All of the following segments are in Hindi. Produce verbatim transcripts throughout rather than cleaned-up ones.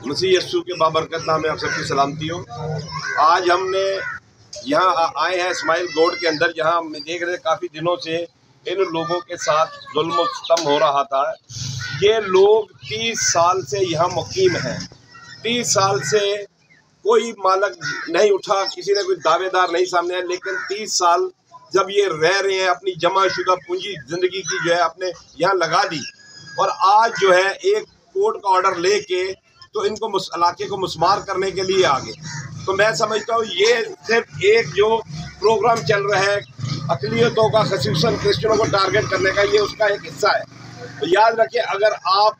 मसीह यस्सू के बाबरकत नाम में आप सबकी सलामती हो। आज हमने यहाँ आए हैं इस्माइल गोड के अंदर, जहाँ हम देख रहे काफ़ी दिनों से इन लोगों के साथ जुल्म सितम हो रहा था। ये लोग तीस साल से यहाँ मुकीम हैं। तीस साल से कोई मालक नहीं उठा, किसी ने कोई दावेदार नहीं सामने आया, लेकिन तीस साल जब ये रह रहे हैं, अपनी जमाशुदा पूंजी ज़िंदगी की जो है अपने यहाँ लगा दी, और आज जो है एक कोर्ट का ऑर्डर लेके तो इनको इलाके को मुस्मार करने के लिए आ गए। तो मैं समझता हूँ ये सिर्फ एक जो प्रोग्राम चल रहा है अक़लियतों का, ख़ुसूसन क्रिश्चियनों को टारगेट करने का, ये उसका एक हिस्सा है। तो याद रखिए, अगर आप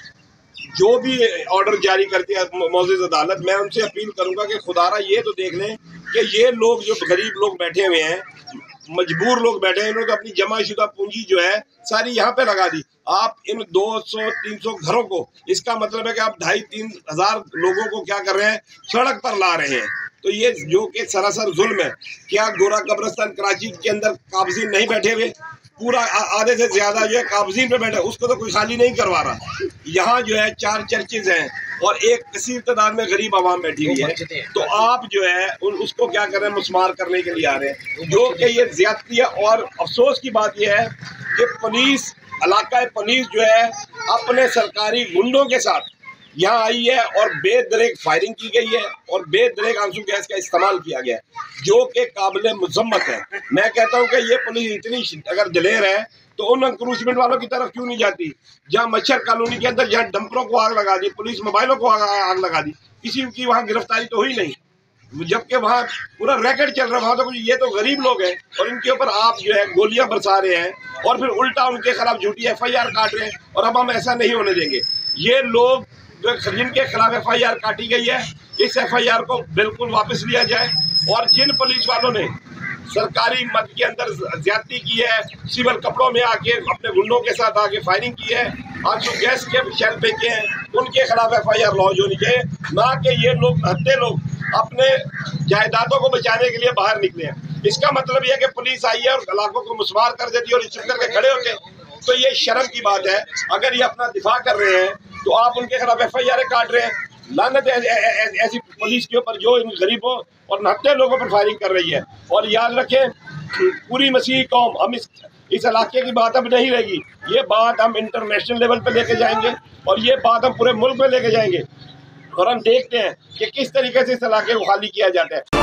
जो भी ऑर्डर जारी करती है मौजूद अदालत, मैं उनसे अपील करूंगा कि खुदारा ये तो देख लें कि ये लोग जो गरीब लोग बैठे हुए हैं, मजबूर लोग बैठे हैं, इन्होंने अपनी जमाशुदा पूंजी जो है सारी यहाँ पे लगा दी। आप इन दो सौ तीन सौ घरों को, इसका मतलब है कि आप ढाई तीन हजार लोगों को क्या कर रहे हैं, सड़क पर ला रहे हैं। तो ये जो कि सरासर जुल्म है। क्या गोरा कब्रिस्तान कराची के अंदर काबजीन नहीं बैठे हुए? पूरा आधे से ज्यादा जो है काबजीन पे बैठे, उसको तो कोई खाली नहीं करवा रहा। यहाँ जो है चार चर्चेज हैं और एक कसीर तादाद में गरीब आवाम बैठी हुई है। तो आप जो है उसको क्या कर रहे हैं, मुस्मार करने के लिए आ रहे हैं, जो कि ये ज्यादती है। और अफसोस की बात यह है कि पुलिस, इलाका पुलिस जो है अपने सरकारी गुंडों के साथ यहाँ आई है और बेदरेक फायरिंग की गई है और बेदरेक आंसू गैस का इस्तेमाल किया गया है, जो कि काबिल मुज़म्मत है। मैं कहता हूँ कि ये पुलिस इतनी अगर दिलेर है तो उन अंक्रूचमेंट वालों की तरफ क्यों नहीं जाती? जहाँ मच्छर कॉलोनी के अंदर जहाँ डंपरों को आग लगा दी, पुलिस मोबाइलों को आग लगा दी, किसी की वहाँ गिरफ्तारी तो हुई नहीं, जबकि वहाँ पूरा रैकेट चल रहा है। वहाँ तो कुछ, ये तो गरीब लोग हैं और इनके ऊपर आप जो है गोलियां बरसा रहे हैं और फिर उल्टा उनके खिलाफ झूठी एफ आई आर काट रहे हैं। और अब हम ऐसा नहीं होने देंगे। ये लोग जिनके खिलाफ एफ आई आर काटी गई है, इस एफ आई आर को बिल्कुल वापस लिया जाए। और जिन पुलिस वालों ने सरकारी मद के अंदर ज्यादती की है, सिविल कपड़ों में आके अपने गुंडों के साथ आके फायरिंग की है, आंसू गैस के शेल फेंके हैं, उनके खिलाफ एफ आई आर लॉन्च होनी चाहिए। ना कि ये लोग हत्ते लोग अपने जायदादों को बचाने के लिए बाहर निकले हैं। इसका मतलब यह कि पुलिस आई है और इलाकों को मुस्मार कर देती है और चुप करके खड़े होते हैं। तो ये शर्म की बात है। अगर ये अपना दिफा कर रहे हैं तो आप उनके खिलाफ एफ आई आर काट रहे हैं। लानत ऐसी पुलिस के ऊपर जो इन गरीबों और नहत्ते लोगों पर फायरिंग कर रही है। और याद रखें, पूरी मसीही कौम, हम इस इस इलाके की बात अब नहीं रहेगी। ये बात हम इंटरनेशनल लेवल पे लेके जाएंगे और ये बात हम पूरे मुल्क में लेके जाएंगे। और हम देखते हैं कि किस तरीके से इस इलाके को खाली किया जाता है।